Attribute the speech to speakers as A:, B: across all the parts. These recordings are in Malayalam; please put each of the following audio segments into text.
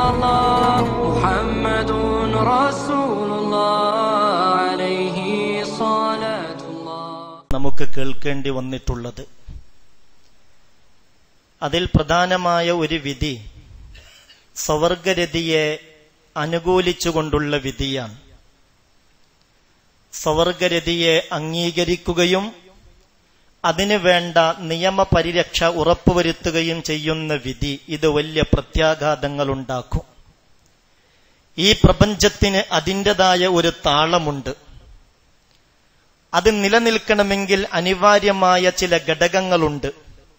A: illallah Muhammadun Rasulullah alayhi salatullah.
B: നമുക്ക് കേൾക്കേണ്ടി വന്നിട്ടുള്ളത് അതിൽ പ്രധാനമായ ഒരു വിധി സ്വവർഗരതിയെ അനുകൂലിച്ചുകൊണ്ടുള്ള വിധിയാണ്. സ്വവർഗരതിയെ അംഗീകരിക്കുകയും അതിനു വേണ്ട നിയമപരിരക്ഷ ഉറപ്പുവരുത്തുകയും ചെയ്യുന്ന വിധി ഇത് വലിയ പ്രത്യാഘാതങ്ങൾ ഉണ്ടാക്കും. ഈ പ്രപഞ്ചത്തിന് അതിൻ്റെതായ ഒരു താളമുണ്ട്. അത് നിലനിൽക്കണമെങ്കിൽ അനിവാര്യമായ ചില ഘടകങ്ങളുണ്ട്.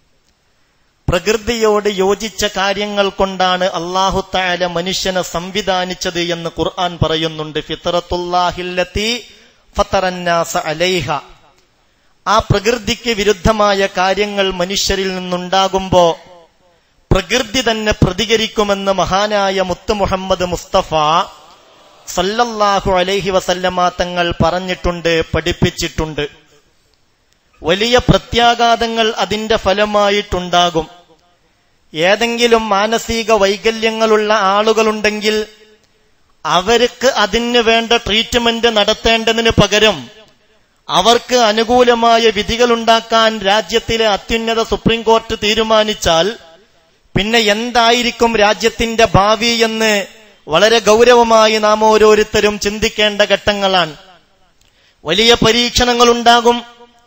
B: പ്രകൃതിയോട് യോജിച്ച കാര്യങ്ങൾ കൊണ്ടാണ് അല്ലാഹു തആല മനുഷ്യനെ സംവിധാനിച്ചത് എന്ന് ഖുർആൻ പറയുന്നുണ്ട്. ഫിത്രത്തുല്ലാഹില്ലത്തി ഫതറന്നാസ അലൈഹ. ആ പ്രകൃതിക്ക് വിരുദ്ധമായ കാര്യങ്ങൾ മനുഷ്യരിൽ നിന്നുണ്ടാകുമ്പോ പ്രകൃതി തന്നെ പ്രതികരിക്കുമെന്ന് മഹാനായ മുത്ത് മുഹമ്മദ് മുസ്തഫ സല്ലല്ലാഹു അലൈഹി വസല്ലമ തങ്ങൾ പറഞ്ഞിട്ടുണ്ട്, പഠിപ്പിച്ചിട്ടുണ്ട്. വലിയ പ്രത്യാഘാതങ്ങൾ അതിന്റെ ഫലമായിട്ടുണ്ടാകും. ഏതെങ്കിലും മാനസിക വൈകല്യങ്ങളുള്ള ആളുകളുണ്ടെങ്കിൽ അവർക്ക് അതിന് വേണ്ട ട്രീറ്റ്മെന്റ് നടത്തേണ്ടതിന് പകരം അവർക്ക് അനുകൂലമായ വിധികൾ ഉണ്ടാക്കാൻ രാജ്യത്തിലെ അത്യുന്നത സുപ്രീം കോടതി തീരുമാനിച്ചാൽ പിന്നെ എന്തായിരിക്കും രാജ്യത്തിന്റെ ഭാവി എന്ന് വളരെ ഗൗരവമായി നാം ഓരോരുത്തരും ചിന്തിക്കേണ്ട ഘട്ടങ്ങളാണ്. വലിയ പരീക്ഷണങ്ങൾ ഉണ്ടാകും.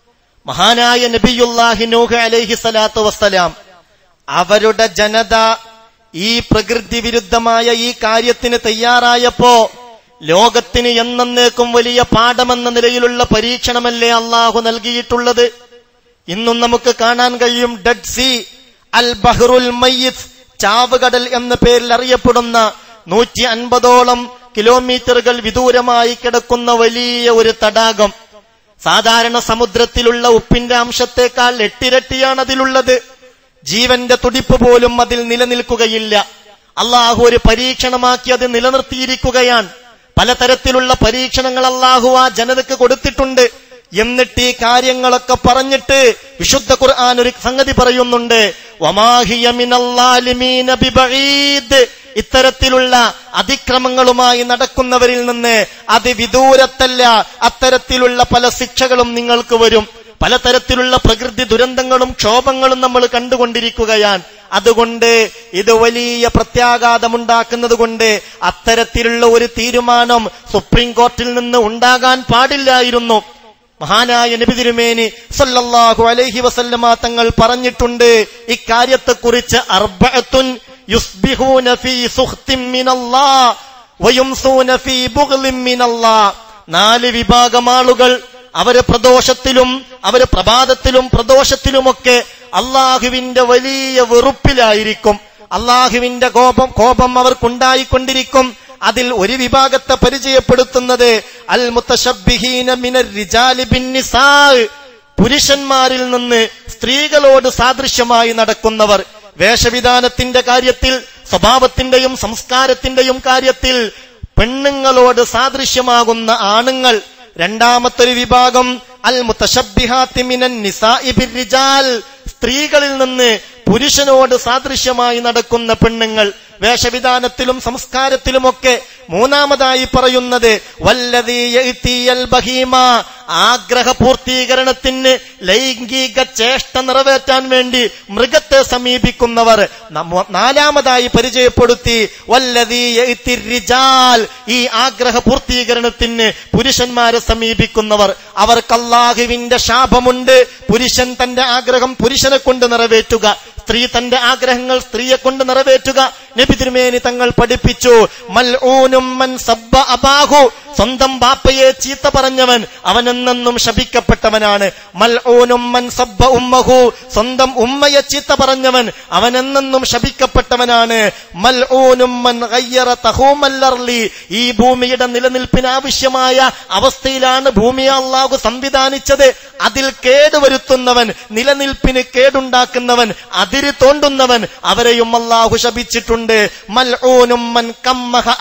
B: മഹാനായ നബിയുല്ലാഹി നൂഹ് അലൈഹി സ്വലാത്തു വസ്സലാം അവരുടെ ജനത ഈ പ്രകൃതി വിരുദ്ധമായ ഈ കാര്യത്തിന് തയ്യാറായപ്പോ ലോകത്തിന് എന്നേക്കും വലിയ പാഠമെന്ന നിലയിലുള്ള പരീക്ഷണമല്ലേ അള്ളാഹു നൽകിയിട്ടുള്ളത്. ഇന്നും നമുക്ക് കാണാൻ കഴിയും ഡെഡ് സീ, അൽ ബഹ്റുൽ മയ്യിത്ത്, ചാവുകടൽ എന്ന പേരിൽ അറിയപ്പെടുന്ന 150ഓളം കിലോമീറ്ററുകൾ വിദൂരമായി കിടക്കുന്ന വലിയ ഒരു തടാകം. സാധാരണ സമുദ്രത്തിലുള്ള ഉപ്പിന്റെ അംശത്തേക്കാൾ 8 ഇരട്ടിയാണ് അതിലുള്ളത്. ജീവന്റെ തുടിപ്പ് പോലും അതിൽ നിലനിൽക്കുകയില്ല. അള്ളാഹു ഒരു പരീക്ഷണമാക്കി അത് നിലനിർത്തിയിരിക്കുകയാണ്. പലതരത്തിലുള്ള പരീക്ഷണങ്ങൾ അള്ളാഹു ആ ജനതക്ക് കൊടുത്തിട്ടുണ്ട്. എന്നിട്ട് ഈ കാര്യങ്ങളൊക്കെ പറഞ്ഞിട്ട് വിശുദ്ധ ഖുർആൻ ഒരു സംഗതി പറയുന്നുണ്ട്, വമാഹിയ മിനല്ലാലിമീന ബിബഈദ്. ഇത്തരത്തിലുള്ള അതിക്രമങ്ങളുമായി നടക്കുന്നവരിൽ നിന്ന് അതിവിദൂരത്തല്ല, അത്തരത്തിലുള്ള പല ശിക്ഷകളും നിങ്ങൾക്ക് വരും. പലതരത്തിലുള്ള പ്രകൃതി ദുരന്തങ്ങളും ക്ഷോഭങ്ങളും നമ്മൾ കണ്ടുകൊണ്ടിരിക്കുകയാണ്. അതുകൊണ്ട് ഇത് വലിയ പ്രത്യാഘാതമുണ്ടാക്കുന്നത് കൊണ്ട് അത്തരത്തിലുള്ള ഒരു തീരുമാനം സുപ്രീം കോടതിയിൽ നിന്ന് ഉണ്ടാകാൻ പാടില്ലായിരുന്നു. മഹാനായ നബി തിരുമേനി സല്ലല്ലാഹു അലൈഹി വസല്ലമ തങ്ങൾ പറഞ്ഞിട്ടുണ്ട് ഇക്കാര്യത്തെക്കുറിച്ച്, അർബഅത്തുൻ യുസ്ബിഹൂന ഫീ സുഖ്തിൻ മിനല്ലാഹ് വയുംസൂന ഫീ ബുഗ്ളിൻ മിനല്ലാഹ്. 4 വിഭാഗം ആളുകൾ അവര് പ്രദോഷത്തിലും അവര് പ്രഭാതത്തിലും പ്രദോഷത്തിലുമൊക്കെ അള്ളാഹുവിന്റെ വലിയ വെറുപ്പിലായിരിക്കും. അള്ളാഹുവിന്റെ കോപം അവർക്കുണ്ടായിക്കൊണ്ടിരിക്കും. അതിൽ ഒരു വിഭാഗത്തെ പരിചയപ്പെടുത്തുന്നത് അൽ മുതശബ്ബിഹീന മിനർ റിജാലി ബിന്നിസാ, പുരുഷന്മാരിൽ നിന്ന് സ്ത്രീകളോട് സാദൃശ്യമായി നടക്കുന്നവർ. വേഷവിധാനത്തിന്റെ കാര്യത്തിൽ, സ്വഭാവത്തിന്റെയും സംസ്കാരത്തിന്റെയും കാര്യത്തിൽ പെണ്ണുങ്ങളോട് സാദൃശ്യമാകുന്ന ആണുങ്ങൾ. രണ്ടാമത്തൊരു വിഭാഗം അൽ മുതശബ്ബിഹാത്തി മിനൻ നിസാഇ ബിർരിജാൽ, സ്ത്രീകളിൽ നിന്ന് പുരുഷനോട് സാദൃശ്യമായി നടക്കുന്ന പെണ്ണുങ്ങൾ വേഷവിധാനത്തിലും സംസ്കാരത്തിലുമൊക്കെ. മൂന്നാമതായി പറയുന്നത് വല്ലദീ യഅ്തിയൽ ബഹീമ, ആഗ്രഹ പൂർത്തീകരണത്തിന് ലൈംഗിക ചേഷ്ട നിറവേറ്റാൻ വേണ്ടി മൃഗത്തെ സമീപിക്കുന്നവർ. നാലാമതായി പരിചയപ്പെടുത്തി വല്ലദീ യഅ്തിർ റിജാൽ, ഈ ആഗ്രഹ പൂർത്തീകരണത്തിന് പുരുഷന്മാരെ സമീപിക്കുന്നവർ. അവർക്ക് അല്ലാഹുവിന്റെ ശാപമുണ്ട്. പുരുഷൻ തന്റെ ആഗ്രഹം പുരുഷനെ കൊണ്ട് നിറവേറ്റുക, സ്ത്രീ തന്റെ ആഗ്രഹങ്ങൾ സ്ത്രീയെ കൊണ്ട് നിറവേറ്റുക. നബി തിരുമേനി തങ്ങൾ പഠിപ്പിച്ചു, മൽഊനും മൻ സബ്ബ അബാഹു, സ്വന്തം ബാപ്പയെ ചീത്ത പറഞ്ഞവൻ അവനെന്നും ശപിക്കപ്പെട്ടവനാണ്. മൽഊനും മൻ സബ്ബ ഉമ്മഹു, സ്വന്തം ഉമ്മയെ ചീത്ത പറഞ്ഞവൻ അവനെന്നും ശപിക്കപ്പെട്ടവനാണ്. മൽഊനും മൻ ഗയ്യറ തഹൂമൽ അർളി, ഈ ഭൂമിയുടെ നിലനിൽപ്പിന് ആവശ്യമായ അവസ്ഥയിലാണ് ഭൂമിയെ അല്ലാഹു സംവിധാനിച്ചത്. അതിൽ കേടുവരുത്തുന്നവൻ, നിലനിൽപ്പിന് കേടുണ്ടാക്കുന്നവൻ, അതിര് തോണ്ടുന്നവൻ, അവരെയും അല്ലാഹു ശപിച്ചിട്ടുണ്ട്. മൽഊനും മൻ കമ്മഹ അഅമാ,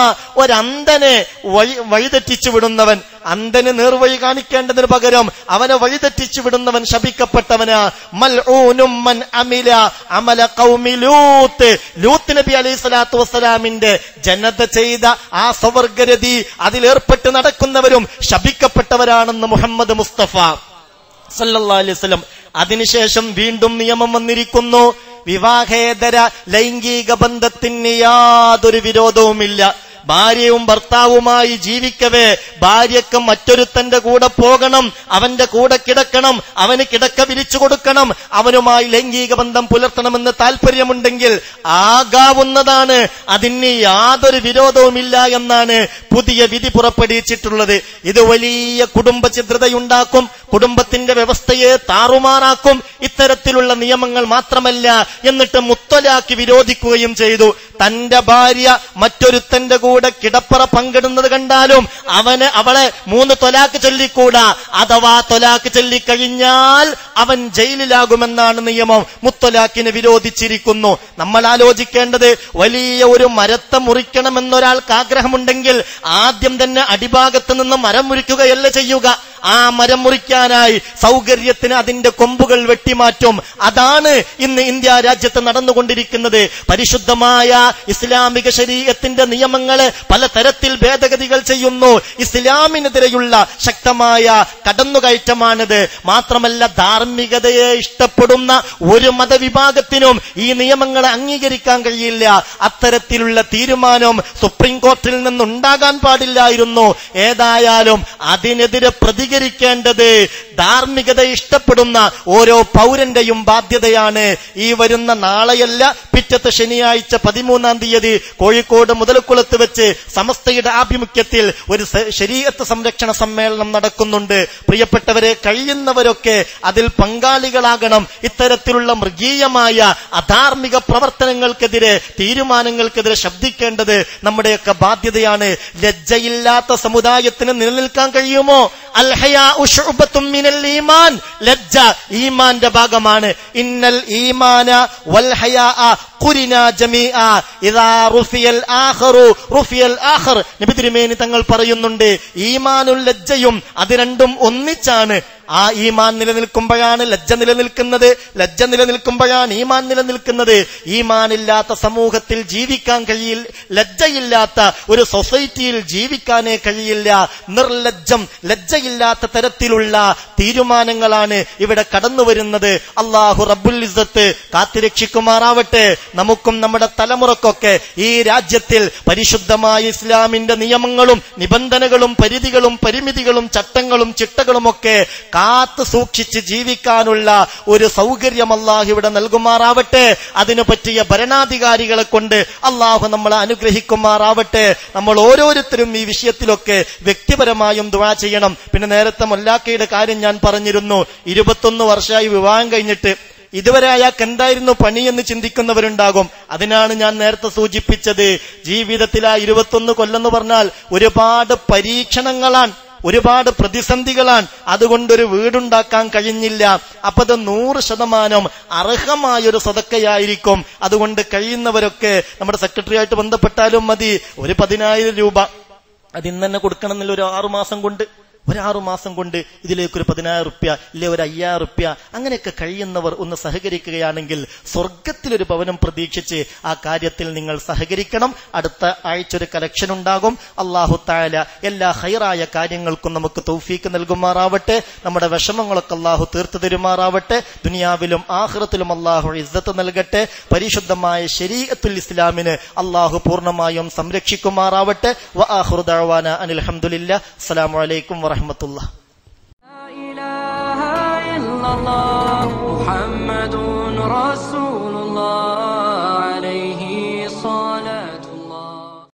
B: ഒരന്ധനെ വഴിതെറ്റിച്ചു വിടുന്നവൻ, അന്ധന് നേർവഴി കാണിക്കേണ്ടതിന് പകരം അവനെ വഴിതെറ്റിച്ചു വിടുന്നവൻ ശപിക്കപ്പെട്ടവനാ. മൽഊനും മൻ അമില അമല ഖൗമി ലൂത്ത്. ലൂത്ത് നബി അലൈഹി സ്വലാത്തു വസ്സലാമിന്റെ ജനത ചെയ്ത ആ സ്വവർഗരതി അതിലേർപ്പെട്ട് നടക്കുന്നവരും ശപിക്കപ്പെട്ടവരാണെന്ന് മുഹമ്മദ് മുസ്തഫ സല്ലല്ലാഹു അലൈഹി വസല്ലം. അതിനുശേഷം വീണ്ടും നിയമം വന്നിരിക്കുന്നു. വിവാഹേതര ലൈംഗിക ബന്ധത്തിന് യാതൊരു വിരോധവുമില്ല. ഭാര്യയും ഭർത്താവുമായി ജീവിക്കവേ ഭാര്യക്ക് മറ്റൊരുത്തന്റെ കൂടെ പോകണം, അവന്റെ കൂടെ കിടക്കണം, അവന് കിടക്ക വിരിച്ചു കൊടുക്കണം, അവനുമായി ലൈംഗിക ബന്ധം പുലർത്തണമെന്ന് താല്പര്യമുണ്ടെങ്കിൽ ആകാവുന്നതാണ്. അതിന് യാതൊരു വിരോധവുമില്ല എന്നാണ് പുതിയ വിധി പുറപ്പെടുവിച്ചിട്ടുള്ളത്. ഇത് വലിയ കുടുംബ ഛിദ്രതയുണ്ടാക്കും, കുടുംബത്തിന്റെ വ്യവസ്ഥയെ താറുമാറാക്കും. ഇത്തരത്തിലുള്ള നിയമങ്ങൾ മാത്രമല്ല, എന്നിട്ട് മുത്തലാഖ് വിരോധിക്കുകയും ചെയ്തു. തന്റെ ഭാര്യ മറ്റൊരുത്തന്റെ കൂടെ കിടപ്പറ പങ്കിടുന്നത് കണ്ടാലും അവളെ 3 ത്വലാഖ് ചൊല്ലിക്കൂടാ. അഥവാ ത്വലാഖ് ചൊല്ലിക്കഴിഞ്ഞാൽ അവൻ ജയിലിലാകുമെന്നാണ് നിയമം. മുത്തലാഖിനെ വിരോധിച്ചിരിക്കുന്നു. നമ്മൾ ആലോചിക്കേണ്ടത്, വലിയ ഒരു മരത്തെ മുറിക്കണമെന്നൊരാൾക്ക് ആഗ്രഹമുണ്ടെങ്കിൽ ആദ്യം തന്നെ അടിഭാഗത്ത് നിന്ന് മരം മുറിക്കുകയല്ല ചെയ്യുക. ആ മരം മുറിക്കാനായി സൗകര്യത്തിന് അതിന്റെ കൊമ്പുകൾ വെട്ടിമാറ്റും. അതാണ് ഇന്ന് ഇന്ത്യ രാജ്യത്ത് നടന്നുകൊണ്ടിരിക്കുന്നത്. പരിശുദ്ധമായ ഇസ്ലാമിക ശരീഅത്തിന്റെ നിയമങ്ങളെ പലതരത്തിൽ ഭേദഗതികൾ ചെയ്യുന്നു. ഇസ്ലാമിനെതിരെയുള്ള ശക്തമായ കടന്നുകയറ്റമാണിത്. മാത്രമല്ല, ധാർമ്മികതയെ ഇഷ്ടപ്പെടുന്ന ഒരു മതവിഭാഗത്തിനും ഈ നിയമങ്ങളെ അംഗീകരിക്കാൻ കഴിയില്ല. അത്തരത്തിലുള്ള തീരുമാനം സുപ്രീം കോടതിയിൽ നിന്നുണ്ടാകാൻ പാടില്ലായിരുന്നു. ഏതായാലും അതിനെതിരെ പ്രതികരിക്കേണ്ടത് ധാർമ്മികത ഇഷ്ടപ്പെടുന്ന ഓരോ പൗരന്റെയും ബാധ്യതയാണ്. ഈ വരുന്ന നാളെയല്ല, പിറ്റത്തെ ശനിയാഴ്ച 13-ാം തീയതി കോഴിക്കോട് മുതലക്കുളത്ത് വെച്ച് സമസ്തയുടെ ആഭിമുഖ്യത്തിൽ ഒരു ശരീഅത്ത് സംരക്ഷണ സമ്മേളനം നടക്കുന്നുണ്ട്. പ്രിയപ്പെട്ടവരെ, കഴിയുന്നവരൊക്കെ അതിൽ പങ്കാളികളാകണം. ഇത്തരത്തിലുള്ള മൃഗീയമായ അധാർമിക പ്രവർത്തനങ്ങൾക്കെതിരെ, തീരുമാനങ്ങൾക്കെതിരെ ശബ്ദിക്കേണ്ടത് നമ്മുടെയൊക്കെ ബാധ്യതയാണ്. ലജ്ജയില്ലാത്ത സമുദായത്തിന് നിലനിൽക്കാൻ കഴിയുമോ? അൽ ഹയാഉ ശുഅബത്തും മിനൽ ഈമാൻ. ലജ്ജ ഈമാന്റെ ഭാഗമാണ്. ഇന്നൽ ഈമാന വൽ ഹയാഅ ഖുരിനാ ജമീഅ ഇദാ റുഫിയൽ ആഖറു റുഫിയൽ ആഖർ. നബി തിരുമേനി തങ്ങൾ പറയുന്നുണ്ട്, ഈമാനും ലജ്ജയും അത് രണ്ടും ഒന്നിച്ചാണ്. ആ ഈമാൻ നിലനിൽക്കുമ്പോഴാണ് ലജ്ജ നിലനിൽക്കുന്നത്, ലജ്ജ നിലനിൽക്കുമ്പോഴാണ് ഈമാൻ നിലനിൽക്കുന്നത്. ഈമാനില്ലാത്ത സമൂഹത്തിൽ ജീവിക്കാൻ കഴിയില്ല, ലജ്ജയില്ലാത്ത ഒരു സൊസൈറ്റിയിൽ ജീവിക്കാനേ കഴിയില്ല. നിർലജ്ജം, ലജ്ജയില്ലാത്ത തരത്തിലുള്ള തീരുമാനങ്ങളാണ് ഇവിടെ കടന്നു വരുന്നത്. അല്ലാഹു റബ്ബുൽ ഇസ്സത്ത് കാത്തുരക്ഷിക്കുമാറാവട്ടെ. നമുക്കും നമ്മുടെ തലമുറക്കൊക്കെ ഈ രാജ്യത്തിൽ പരിശുദ്ധമായ ഇസ്ലാമിന്റെ നിയമങ്ങളും നിബന്ധനകളും പരിധികളും പരിമിതികളും ചട്ടങ്ങളും ചിട്ടകളുമൊക്കെ കാത്തു സൂക്ഷിച്ച് ജീവിക്കാനുള്ള ഒരു സൗകര്യം അല്ലാഹു ഇവിടെ നൽകുമാറാവട്ടെ. അതിനു പറ്റിയ ഭരണാധികാരികളെ കൊണ്ട് അല്ലാഹു നമ്മളെ അനുഗ്രഹിക്കുമാറാവട്ടെ. നമ്മൾ ഓരോരുത്തരും ഈ വിഷയത്തിലൊക്കെ വ്യക്തിപരമായും ദുആ ചെയ്യണം. പിന്നെ നേരത്തെ മുല്ലാക്കയുടെ കാര്യം ഞാൻ പറഞ്ഞിരുന്നു. 21 വർഷമായി വിവാഹം കഴിഞ്ഞിട്ട് ഇതുവരെ അയാൾക്ക് എന്തായിരുന്നു പണിയെന്ന് ചിന്തിക്കുന്നവരുണ്ടാകും. അതിനാണ് ഞാൻ നേരത്തെ സൂചിപ്പിച്ചത്, ജീവിതത്തിൽ ആ 21 കൊല്ലെന്ന് പറഞ്ഞാൽ ഒരുപാട് പരീക്ഷണങ്ങളാണ്, ഒരുപാട് പ്രതിസന്ധികളാണ്. അതുകൊണ്ടൊരു വീടുണ്ടാക്കാൻ കഴിഞ്ഞില്ല. അപ്പൊ അത് 100% അർഹമായൊരു സദക്കയായിരിക്കും. അതുകൊണ്ട് കഴിയുന്നവരൊക്കെ നമ്മുടെ സെക്രട്ടറിയായിട്ട് ബന്ധപ്പെട്ടാലും മതി. ഒരു 10,000 രൂപ അത് ഇന്ന് തന്നെ കൊടുക്കണം എന്നില്ല. ഒരു 6 മാസം കൊണ്ട്, ഒരു 6 മാസം കൊണ്ട് ഇതിലേക്കൊരു 10,000 റുപ്യ, ഇല്ലേ ഒരു 5,000 റുപ്യ, അങ്ങനെയൊക്കെ കഴിയുന്നവർ ഒന്ന് സഹകരിക്കുകയാണെങ്കിൽ സ്വർഗത്തിലൊരു ഭവനം പ്രതീക്ഷിച്ച് ആ കാര്യത്തിൽ നിങ്ങൾ സഹകരിക്കണം. അടുത്ത ആഴ്ച ഒരു കലക്ഷൻ ഉണ്ടാകും. അല്ലാഹു തആല എല്ലാ ഖൈറായ കാര്യങ്ങൾക്കും നമുക്ക് തൗഫീക്ക് നൽകുമാറാവട്ടെ. നമ്മുടെ വിഷമങ്ങളൊക്കെ അല്ലാഹു തീർത്തു തരുമാറാവട്ടെ. ദുനിയാവിലും ആഖിറത്തിലും അല്ലാഹു ഇസ്സത്ത് നൽകട്ടെ. പരിശുദ്ധമായ ശരീഅത്തുൽ ഇസ്ലാമിനെ അല്ലാഹു പൂർണ്ണമായും സംരക്ഷിക്കുമാറാവട്ടെ. വആഖിറു ദഅവാന അനിൽ ഹംദുലില്ലാഹ്. അസ്സലാമു അലൈക്കും വറഹ്മത്തുള്ളാഹി.